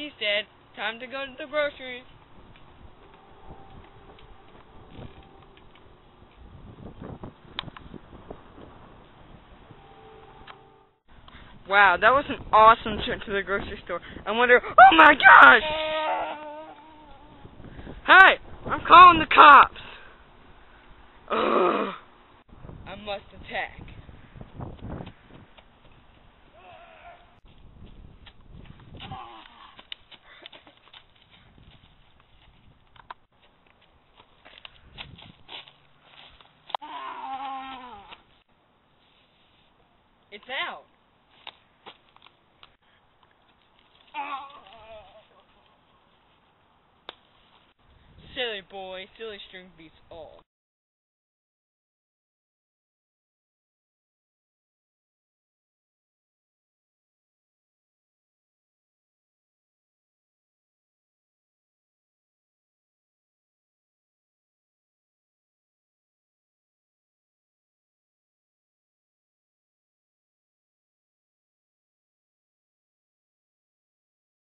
he said, time to go to the groceries. Wow, that was an awesome trip to the grocery store. I wonder, oh my gosh! Hey, I'm calling the cops. Ugh. I must attack. It's out. Silly boy, silly string beats all.